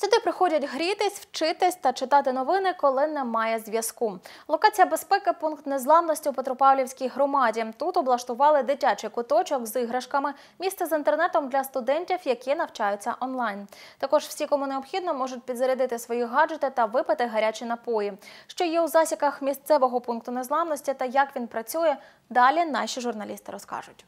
Сюди приходять грітись, вчитись та читати новини, коли немає зв'язку. Локація безпеки – пункт незламності у Петропавлівській громаді. Тут облаштували дитячий куточок з іграшками, місце з інтернетом для студентів, які навчаються онлайн. Також всі, кому необхідно, можуть підзарядити свої гаджети та випити гарячі напої. Що є у засіках місцевого пункту незламності та як він працює, далі наші журналісти розкажуть.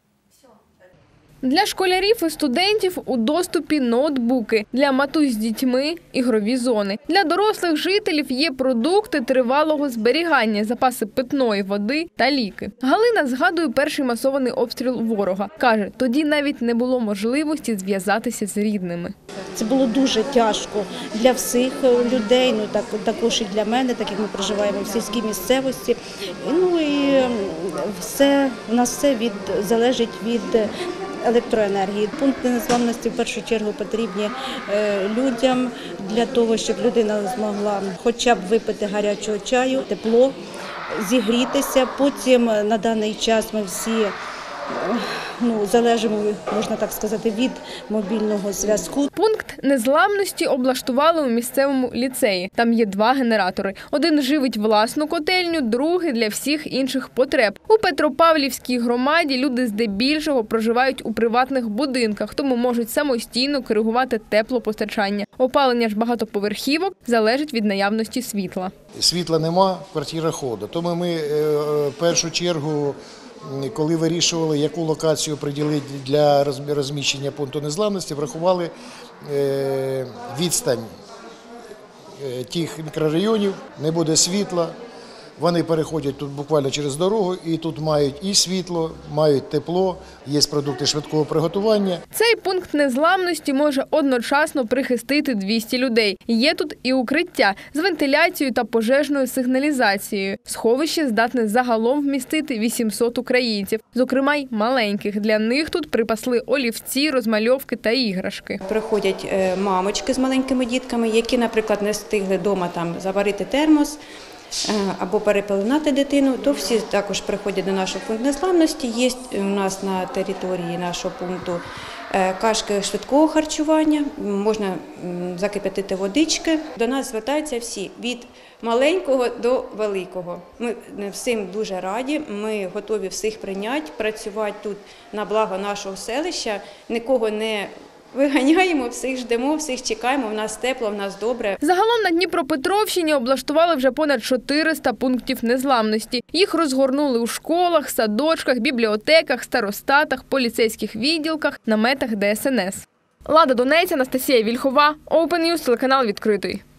Для школярів і студентів у доступі ноутбуки, для матусь з дітьми – ігрові зони. Для дорослих жителів є продукти тривалого зберігання, запаси питної води та ліки. Галина згадує перший масований обстріл ворога. Каже, тоді навіть не було можливості зв'язатися з рідними. Це було дуже тяжко для всіх людей, також і для мене, так як ми проживаємо в сільській місцевості. І у нас все залежить від електроенергії. Пункти незламності в першу чергу потрібні людям для того, щоб людина змогла хоча б випити гарячого чаю, тепло, зігрітися. Потім на даний час ми всі залежимо, можна так сказати, від мобільного зв'язку. Пункт незламності облаштували у місцевому ліцеї. Там є 2 генератори. Один живить власну котельню, другий – для всіх інших потреб. У Петропавлівській громаді люди здебільшого проживають у приватних будинках, тому можуть самостійно коригувати теплопостачання. Опалення ж багатоповерхівок залежить від наявності світла. Світла нема, в квартирах холодно. Тому ми в першу чергу, коли вирішували, яку локацію приділити для розміщення пункту незламності, врахували відстань тих мікрорайонів, не буде світла. Вони переходять тут буквально через дорогу і тут мають і світло, мають тепло, є продукти швидкого приготування. Цей пункт незламності може одночасно прихистити 200 людей. Є тут і укриття з вентиляцією та пожежною сигналізацією. Сховище здатне загалом вмістити 800 українців, зокрема й маленьких. Для них тут припасли олівці, розмальовки та іграшки. Приходять мамочки з маленькими дітками, які, наприклад, не встигли вдома заварити термос або перепеленати дитину, то всі також приходять до нашого пункту незламності. Є у нас на території нашого пункту кашки швидкого харчування, можна закип'ятити водички. До нас звертаються всі, від маленького до великого. Ми всім дуже раді, ми готові всіх прийняти, працювати тут на благо нашого селища, нікого не виганяємо, всіх ждемо, всіх чекаємо, в нас тепло, в нас добре. Загалом на Дніпропетровщині облаштували вже понад 400 пунктів незламності. Їх розгорнули у школах, садочках, бібліотеках, старостатах, поліцейських відділках, наметах ДСНС. Лада Донець, Анастасія Вільхова, Open News, телеканал «Відкритий».